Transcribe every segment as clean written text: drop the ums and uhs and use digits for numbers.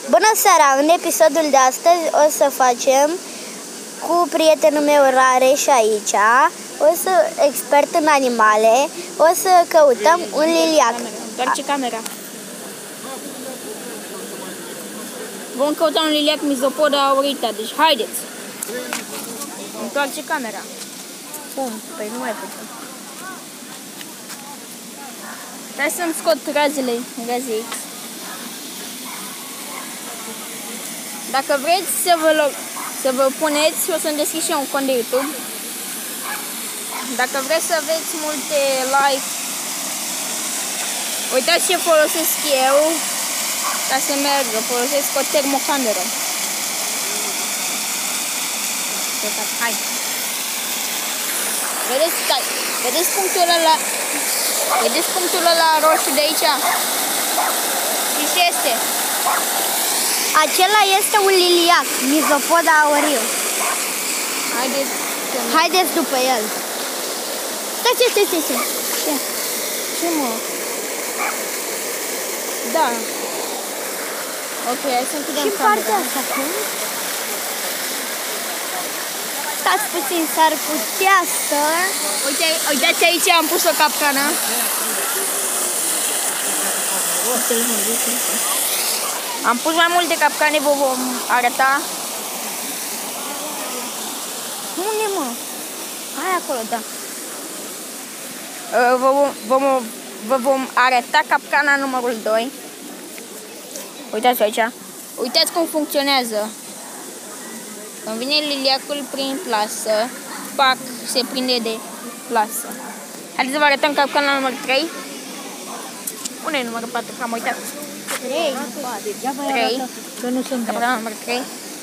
Bună seara! În episodul de astăzi o să facem cu prietenul meu Rareș aici, o să expert în animale, o să căutăm un liliac. Întoarce camera. Vom căuta un liliac Mizopoda aurita, deci haideți! Întoarce camera. Bun, păi nu mai putem. Hai să-mi scot raze X. Dacă vreți să vă puneți, o să-mi deschid și eu un cont de YouTube. Dacă vreți să aveți multe like, uitați ce folosesc eu ca să meargă. Folosesc o termocameră. Hai. Vedeți punctul ăla roșu de aici? Și ce este? Acela este un liliac, Mizopoda auriu. Haideți după el. Stai. Ce mă? Da. Ok, hai să închidem camera. Și partea asta, cum? Stați puțin, s-ar putea să... Uitați aici, am pus o capcană. Am pus mai multe capcane, vă vom arăta. Unde, mă? Hai acolo, da. Vă vom arăta capcana numărul 2. Uitați aici. Uitați cum funcționează. Când vine liliacul prin plasă, pac, se prinde de plasă. Haideți să vă arătăm capcana numărul 3. Unde e numărul 4? Că am uitat. 3. Că nu sunt capcana numărul 3.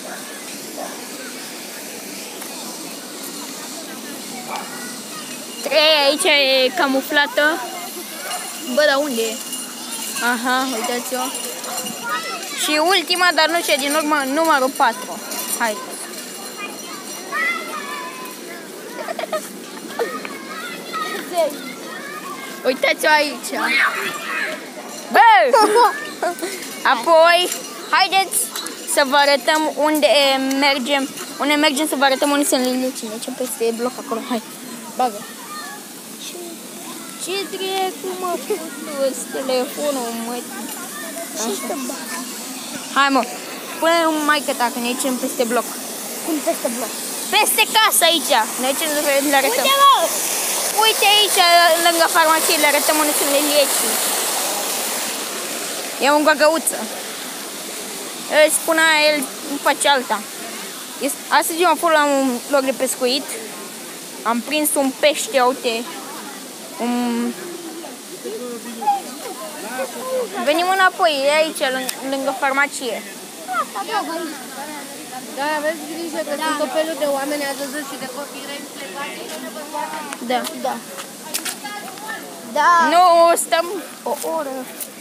Aici e camuflată. Bă, dar unde e? Aha, uitați-o. Și ultima, dar nu cea din urmă, numărul 4. Hai. Uitați-o aici. Bă! Apoi, haideți să vă arătăm unde mergem. Unde mergem să vă arătăm unde sunt liliacile. Ce peste bloc acolo. Hai, bagă. Ce dracu, mă, pus telefonul, mă. Hai, mă. Pune un maică-ta, că ne ducem peste bloc. Cum peste bloc? Peste casă aici. Ne ducem să le arătăm. Uite, mă! Uite aici, lângă farmacie, le arătăm unde sunt liliacii. E un găgăuță. Își spunea el, nu face alta. Astăzi am fost la un loc de pescuit. Am prins un pește, uite. Venim înapoi, e aici, lângă farmacie. Da, aveți grijă că sunt tot felul de oameni, ați văzut și de copii plecați. Da. Nu, stăm o oră.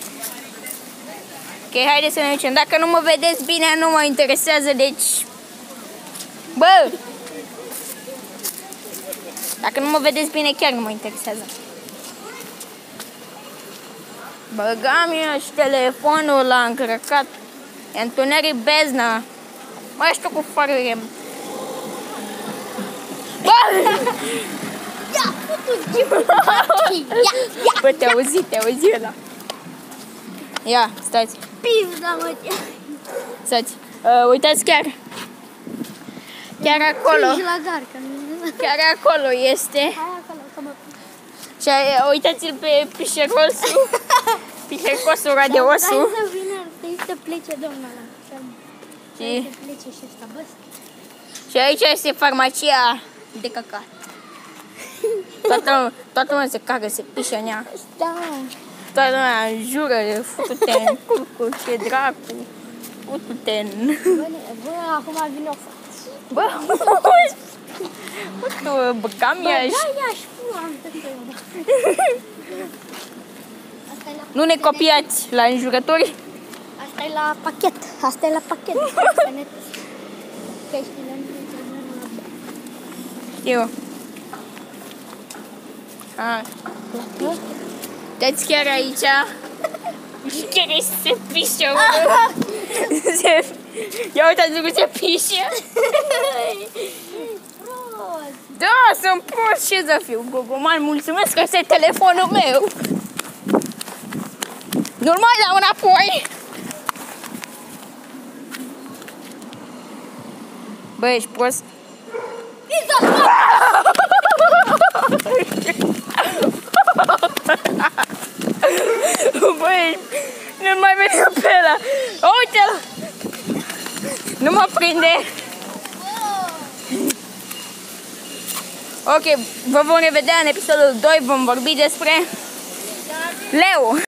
Ok, haideți să ne ducem. Dacă nu mă vedeți bine, nu mă interesează, deci... Bă! Dacă nu mă vedeți bine, chiar nu mă interesează. Băgam eu și telefonul l-a încărcat. E întuneric bezna. Mai știu cu farul. Bă! Ia, putu-ți! Bă, te auzi ăla. Ia, stați. Pizda, mă! Stați. Uitați chiar acolo. La garcă. Chiar acolo este. Hai acolo, să mă... Și uitați-l pe pișerosul. Pișerosul radiosul. Hai să vină, să plece domnul ăla. Să plece și ăsta, bă. Și aici este farmacia de căcat. Toată lumea se cagă, se pișă în ea. Da. Toată lumea jură, futu-te în curcul, ce dracu. Futu-te în... Bă, acum vine o... Bă, tu băgam ea și... Da, ia și pula. Nu ne copiați la înjurători. Asta e la pachet. Asta e la pachet. Peștile nu știu. Dați chiar aici. Și chiar se pișă. se... Ia uitați cum se pișe. Da, sunt prost, ce să fiu? Gogoman, mulțumesc că ăsta e telefonul meu. Nu-l mai dau înapoi. Bă, ești prost? Băi, nu mai vede pe ăla. Uite-l! Nu mă prinde. Ok, vă vom revedea în episodul 2, vom vorbi despre leu.